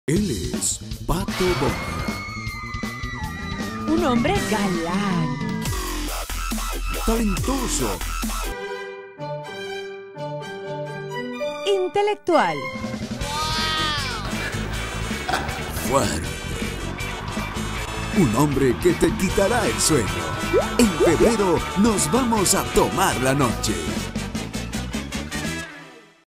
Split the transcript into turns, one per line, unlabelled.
Él es Pato Donald.
Un hombre galán.
Talentoso.
Intelectual.
Fuerte. Un hombre que te quitará el sueño. En febrero nos vamos a tomar la noche.